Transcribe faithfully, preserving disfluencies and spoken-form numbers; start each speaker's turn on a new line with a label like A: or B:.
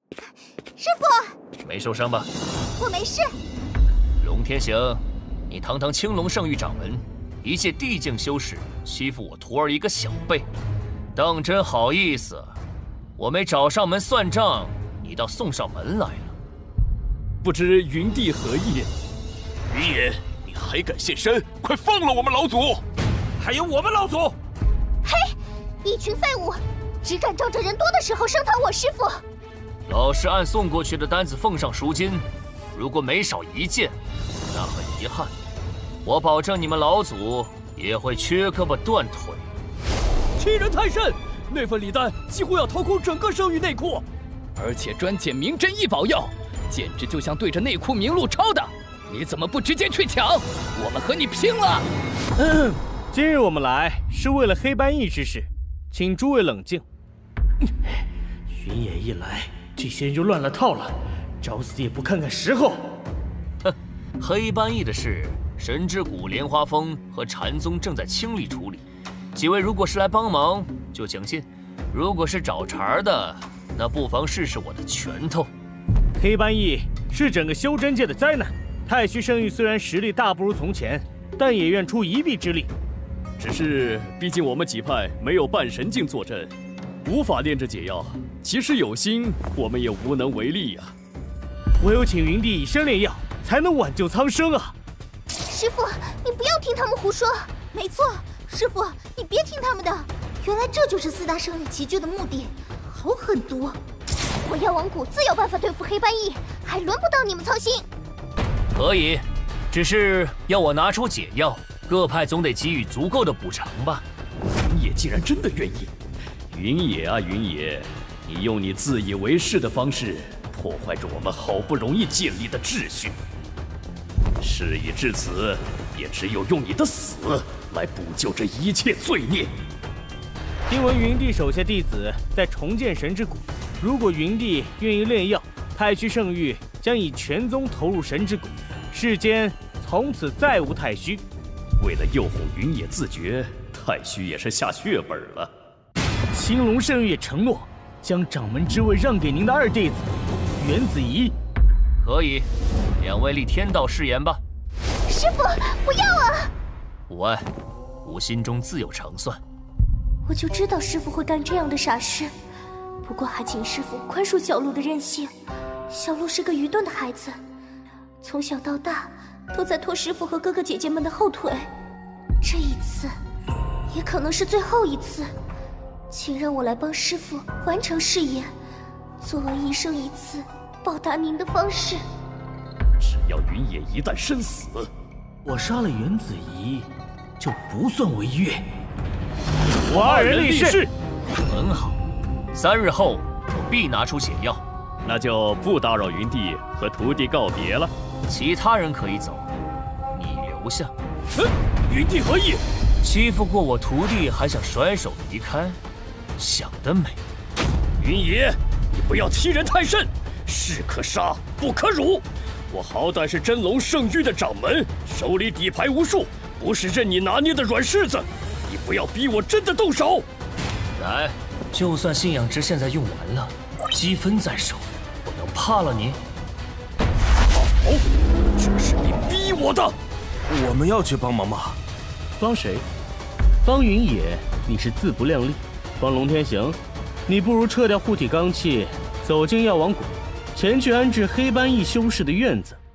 A: 师傅，
B: 没受伤吧？
A: 我没事。
B: 龙天行，你堂堂青龙圣域掌门，一介地境修士，欺负我徒儿一个小辈，当真好意思？我没找上门算账，你倒送上门来了。
C: 不知云帝何意？
D: 云野，你还敢现身？快放了我们老祖！
C: 还有我们老祖！
A: 嘿，一群废物，只敢仗着人多的时候声讨我师父！
B: 老师按送过去的单子奉上赎金，如果没少一件，那很遗憾，我保证你们老祖也会缺胳膊断腿。
C: 欺人太甚！那份礼单几乎要掏空整个圣域内库，而且专捡名珍异宝药，简直就像对着内库名录抄的。你怎么不直接去抢？我们和你拼了！
E: 嗯，今日我们来是为了黑斑翼之事，请诸位冷静。云野一来，这些人就乱了套了，找死也不看看时候。
B: 哼，黑斑翼的事，神之谷、莲花峰和禅宗正在倾力处理。几位如果是来帮忙，就请进；如果是找茬的，那不妨试试我的拳头。
E: 黑斑翼是整个修真界的灾难。太虚圣域虽然实力大不如从前，但也愿出一臂之力。
C: 只是，毕竟我们几派没有半神境坐镇，无法炼制解药。即使有心，我们也无能为力呀、啊。
E: 唯有请云帝以身炼药，才能挽救苍生啊！
A: 师父，你不要听他们胡说。没错，师父，你别听他们的。原来这就是四大圣域齐聚的目的，好狠毒！我药王谷自有办法对付黑斑翼，还轮不到你们操心。
B: 可以，只是要我拿出解药，各派总得给予足够的补偿吧。
C: 云野既然真的愿意，云野啊云野，你用你自以为是的方式破坏着我们好不容易建立的秩序。事已至此，也只有用你的死来补救这一切罪孽。
E: 听闻云帝手下弟子在重建神之谷，如果云帝愿意炼药，太虚圣域将以全宗投入神之谷，世间从此再无太虚。
C: 为了诱哄云野自绝，太虚也是下血本了。
E: 青龙圣域也承诺将掌门之位让给您的二弟子袁子怡。
B: 可以，两位立天道誓言吧。
A: 师父，不要啊！
B: 无碍，吾心中自有成算。
A: 我就知道师父会干这样的傻事，不过还请师父宽恕小鹿的任性。小鹿是个愚钝的孩子，从小到大都在拖师父和哥哥姐姐们的后腿。这一次，也可能是最后一次，请让我来帮师父完成誓言，作为一生一次报答您的方式。
C: 只要云野一旦身死，
E: 我杀了袁子怡，就不算违约。
C: 我二人立誓。
B: 很好，三日后我必拿出解药。
C: 那就不打扰云帝和徒弟告别了。
B: 其他人可以走，你留下。
C: 嗯，云帝何意？
B: 欺负过我徒弟还想甩手离开，想得美！
C: 云野，你不要欺人太甚，士可杀不可辱。我好歹是真龙圣域的掌门，手里底牌无数，不是任你拿捏的软柿子。你不要逼我真的动手。
B: 来，就算信仰值现在用完了，积分在手，我能怕了你？
C: 好，这是你逼我的。
D: 我们要去帮忙吗？
E: 帮谁？帮云野，你是自不量力；帮龙天行，你不如撤掉护体罡气，走进药王谷，前去安置黑斑翼修士的院子。